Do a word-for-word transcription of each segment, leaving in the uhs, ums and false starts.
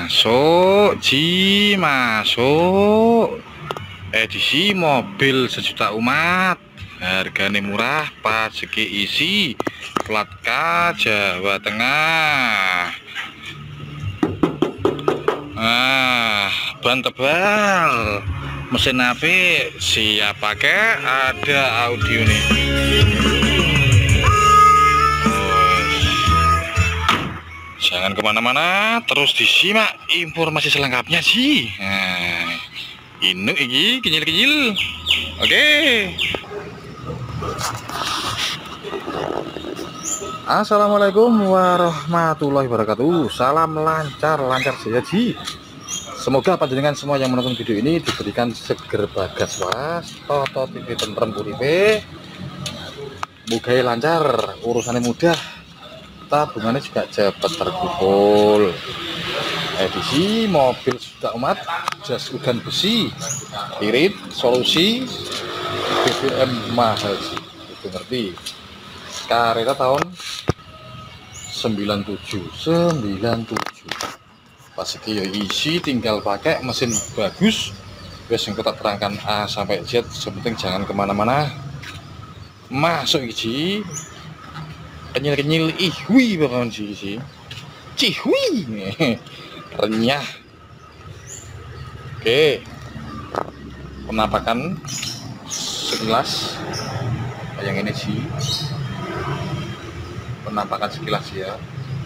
Masuk Ji, masuk edisi mobil sejuta umat, harganya murah, pajeki isi, plat K Jawa Tengah. Nah, ban tebal, mesin apik, siap pakai, ada audio nih. Jangan kemana-mana, terus disimak informasi selengkapnya sih. Nah, ini iki kenyil-kenyil. Oke. Assalamualaikum warahmatullahi wabarakatuh. Salam lancar, lancar saja ji. Semoga panjenengan semua yang menonton video ini diberikan seger bagas was, toto T V tentrem puripe, mugai lancar, urusannya mudah, tabungannya juga cepat terkumpul. Edisi mobil sejuta umat, jas hujan besi, irit, solusi, B B M mahal sih, itu ngerti. Kareta tahun sembilan tujuh sembilan tujuh. Pas iki yo isi, tinggal pakai mesin bagus. Wes yang kita terangkan A sampai Z, sepenting jangan kemana-mana. Masuk iki kenyil-kenyil ihwi banget sih sih cihwi renyah. Oke, penampakan sekilas yang ini sih, penampakan sekilas ya,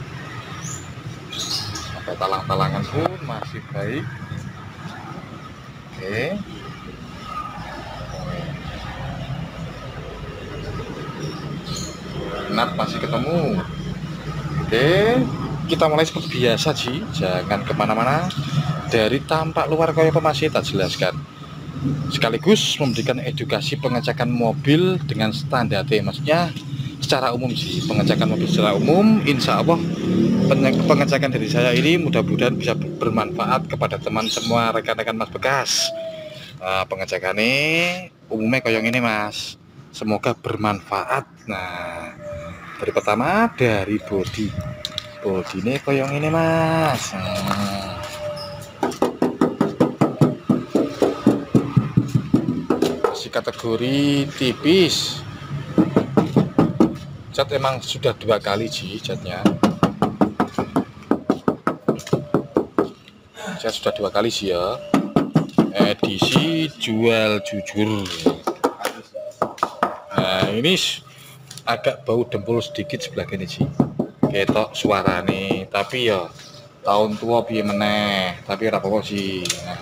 sampai talang-talangan pun masih baik. Oke, nat masih ketemu. Oke, kita mulai seperti biasa sih, jangan kemana-mana. Dari tampak luar kayak apa masih tak jelaskan, sekaligus memberikan edukasi pengecekan mobil dengan standar T, maksudnya secara umum sih, pengecekan mobil secara umum. Insya Allah pengecekan dari saya ini mudah-mudahan bisa bermanfaat kepada teman semua, rekan-rekan mas bekas. Nah, pengecekannya umumnya kayak ini mas, semoga bermanfaat. Nah, dari pertama dari bodi, bodi ini koyong ini mas. Hmm. Masih kategori tipis. Cat emang sudah dua kali sih catnya. Cat sudah dua kali sih ya. Edisi jual jujur. Nah ini agak bau dempul sedikit sebelah kini sih, ketok suara nih, tapi ya tahun tua piye meneh, tapi ora apa-apa sih. Nah.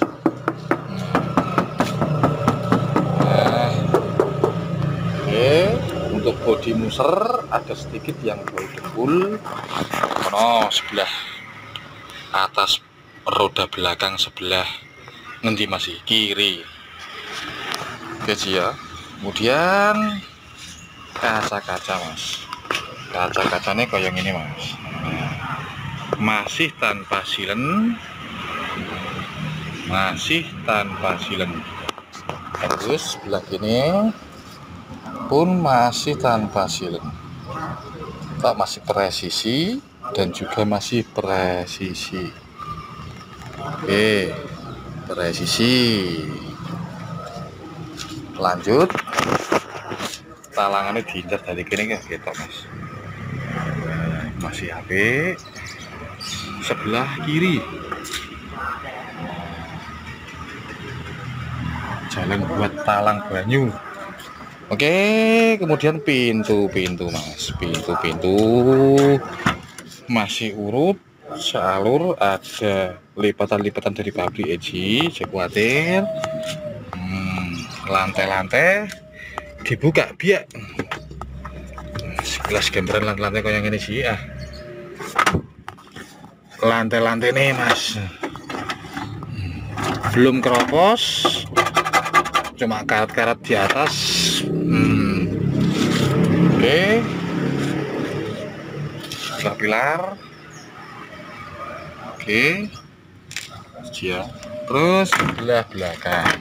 Nah. Oke, untuk bodi muser ada sedikit yang bau dempul. Kono sebelah atas roda belakang sebelah ngendi masih kiri. Oke sih ya. Kemudian kaca-kaca mas, kaca-kacanya kayak gini mas, masih tanpa silen, masih tanpa silen. Terus sebelah kini pun masih tanpa silen, tak masih presisi dan juga masih presisi. Oke, presisi. Lanjut, talangannya diincar dari kini kan gitu mas, masih H P sebelah kiri, jalan buat talang banyu. Oke, kemudian pintu-pintu mas, pintu-pintu masih urut sealur, ada lipatan-lipatan dari pabrik Eji, jangan khawatir. Hmm, lantai-lantai dibuka biak, sekilas gambaran lantai-lantai kayak gini sih ah. Lantai-lantai nih mas, belum keropos, cuma karat-karat di atas. hmm. Oke, pilar-pilar. Oke ya, terus sebelah belakang,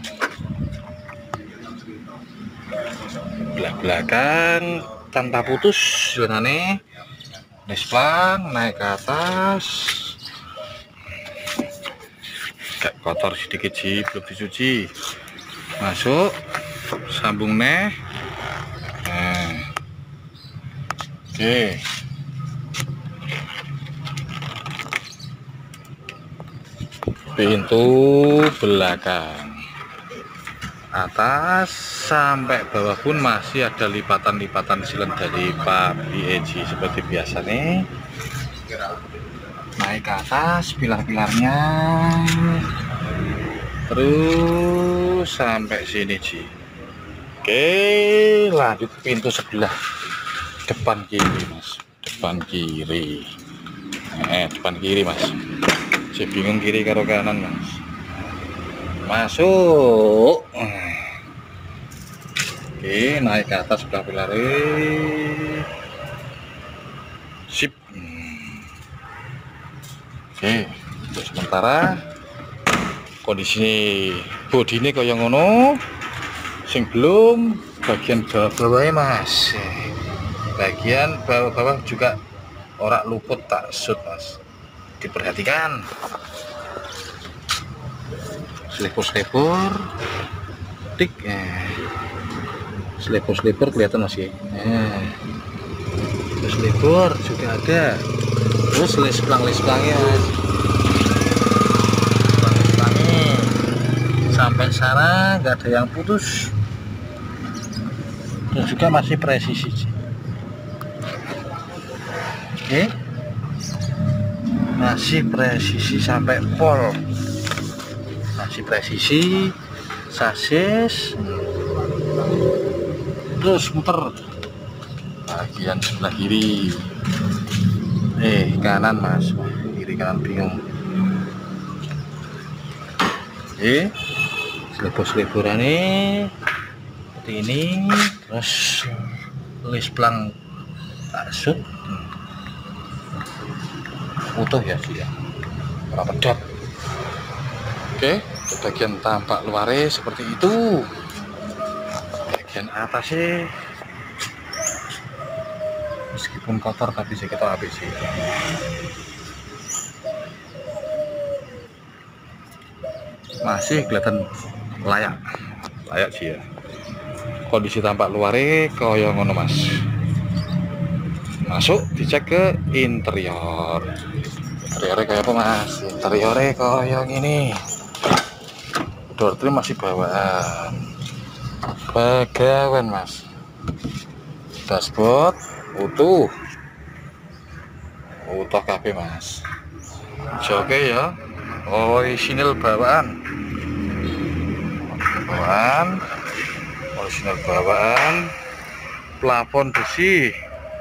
belah belakang tanpa putus zonane, nesplang naik ke atas. agak kotor sedikit sih, belum dicuci. Masuk, sambung neh. Nah, oke. Pintu belakang atas sampai bawah pun masih ada lipatan-lipatan silen dari Pak B E G seperti biasa nih. Naik ke atas pilar-pilarnya, terus sampai sini Ji. Oke, lanjut pintu sebelah depan kiri Mas, depan kiri. Eh, depan kiri Mas. Saya bingung kiri karo kanan Mas. Masuk. Oke, naik ke atas sebelah pilar. Sip. Oke, untuk sementara kondisi bodi ini kayak ngono. Sing belum bagian bawah-bawahnya Mas. Bagian bawah-bawah juga ora luput tak sud Mas. Diperhatikan. Selipur-selipur, tik, eh. selipur-selipur kelihatan masih. Eh. Selipur juga ada. Terus lesplang-lesplangnya lesplang-lesplangnya sampai sana nggak ada yang putus, dan juga masih presisi. Oke, masih presisi sampai pol, masih presisi sasis. Terus muter bagian sebelah kiri. Eh, kanan Mas, kiri kanan bingung. Eh, selipur-selipuran nih seperti ini, terus lesplang tasut utuh ya sih ya, pedot. Oke, bagian tampak luarnya seperti itu. Bagian atas sih meskipun kotor tapi sih kita habis sih. Masih kelihatan layak, layak sih ya. Kondisi tampak luarnya kaya ngono Mas. Masuk dicek ke interior. Interiornya kayak apa Mas? Interiornya kayak gini. Door trim masih bawaan. Bagawan Mas. Dashboard utuh, utuh kabeh Mas. Oke ya, orisinil bawaan, bawaan, orisinil bawaan, plafon besi.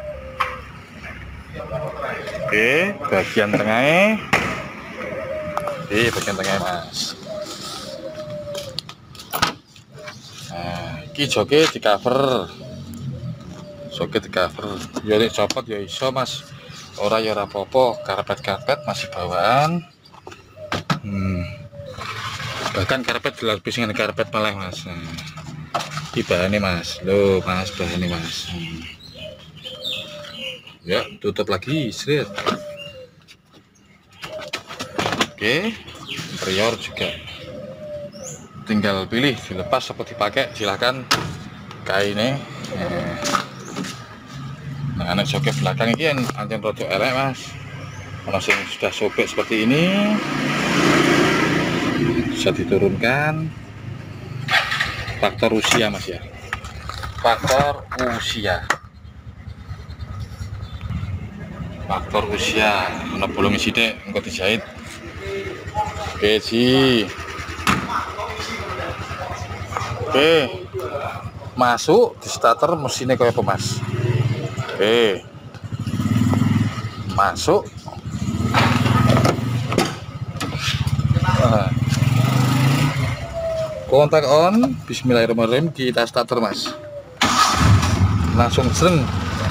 Oke, bagian tengahnya, di bagian tengahnya Mas. Nah, ini joke di cover. Oke, di cover ya nek copot ya iso Mas, ora ya ora apa-apa. Karpet-karpet masih bawaan. hmm. Bahkan karpet dilapis dengan karpet malah Mas. Nah, di bahannya Mas, loh Mas, bahannya Mas. hmm. Ya, tutup lagi seret. Oke, interior juga tinggal pilih dilepas atau dipakai, silahkan kainnya. Nah, anak joget belakang ini kan anjing rodok elek Mas. Kalau yang sudah sobek seperti ini bisa diturunkan. Faktor usia Mas ya. Faktor usia. Faktor usia. Ana bolong sithik engko dijahit. Oke, Ji. Oke. Masuk di starter mesinnya kayak apa Mas? Oke, masuk. Nah. Kontak on, bismillahirrahmanirrahim, kita starter Mas. Langsung sering.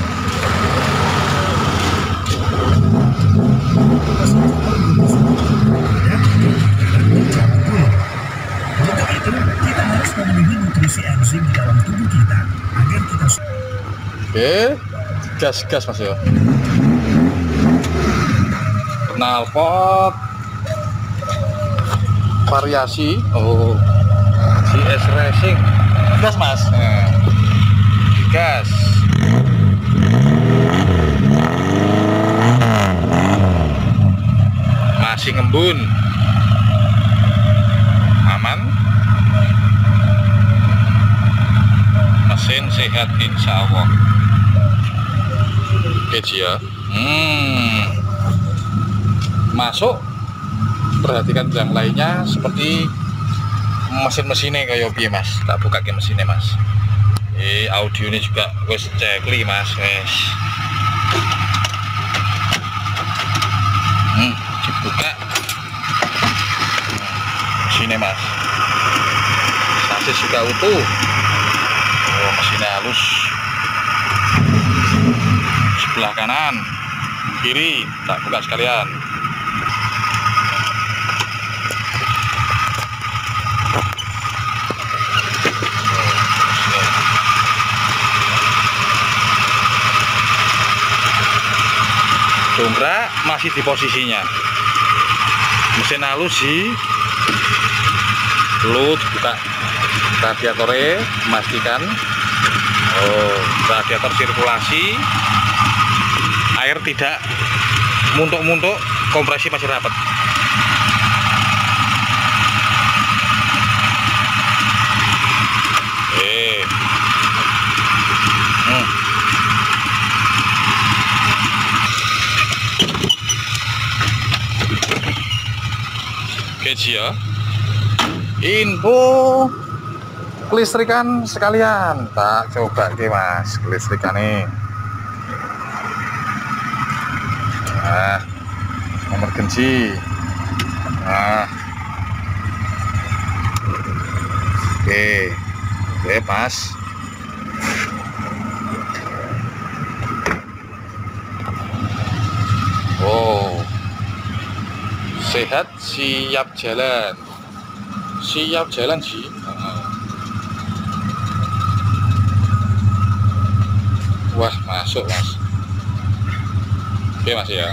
Untuk itu, kita harus memenuhi nutrisi enzim di dalam tubuh kita agar kita. Oke. Gas-gas Mas ya. Knalpot. variasi. Oh, G S Racing gas mas. Nah, gas masih ngembun, aman, mesin sehat insya Allah. Oke ya. Hmm. Masuk, perhatikan yang lainnya seperti mesin-mesinnya kayak piye mas. Tak buka ke mesinnya mas. Eh, audio ini juga wes cekli mas. Wes. Hmm, dibuka. Hmm, mesinnya mas. Sasis juga utuh. Oh, mesinnya halus. Sebelah kanan, kiri, tak buka sekalian. Dongkrak masih di posisinya. Mesin halus sih. Perlu dibuka radiatornya, memastikan oh, radiator sirkulasi, air tidak muntuk-muntuk, kompresi masih rapat. Eh. Hmm. Oke ya. Info kelistrikan sekalian, tak coba ke mas kelistrikan nih. Nah, emergency. Nah, oke, oke pas. Oh, sehat, siap jalan. Siap jalan sih. Wah, masuk mas. Oke mas ya.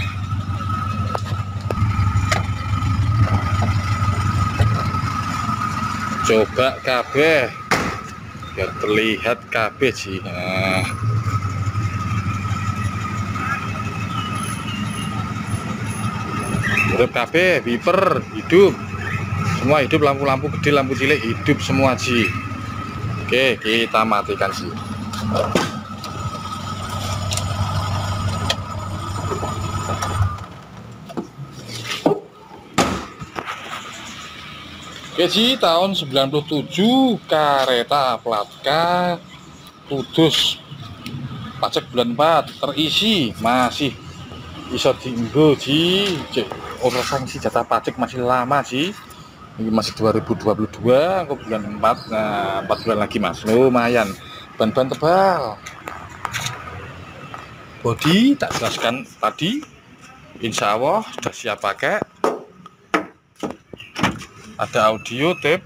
Coba kabeh biar terlihat kabeh sih. Nah. Urip kabeh, wiper hidup. Semua hidup, lampu-lampu gede, lampu cilik hidup semua sih. Oke, kita matikan sih. Oke Ji, tahun sembilan puluh tujuh, kereta plat K, Kudus, pajak bulan empat, terisi, masih bisa diinggo Ji. Orang sanksi jatah pajak masih lama Ji. Ini masih dua ribu dua puluh dua, aku bulan empat, nah empat bulan lagi mas, lumayan. Ban-ban tebal. Bodi tak jelaskan tadi, insya Allah sudah siap pakai. Ada audio tape,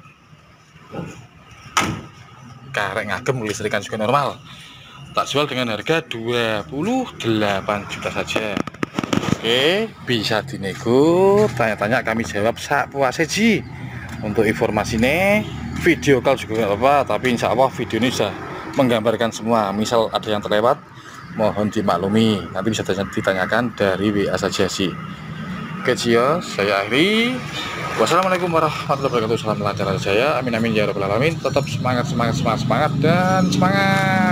karek ngagem, listrikan juga normal. Tak jual dengan harga dua puluh delapan juta saja. Oke, bisa dinego, tanya-tanya kami jawab sak puase Ji. Untuk informasinya, video call juga nggak apa-apa, tapi insya Allah video ini sudah menggambarkan semua. Misal ada yang terlewat, mohon dimaklumi, nanti bisa ditanyakan dari W A saja sih. Oke ya, saya akhiri. Wassalamualaikum warahmatullahi wabarakatuh. Salam lancar saya, amin amin ya rabbal alamin. Tetap semangat semangat semangat semangat dan semangat.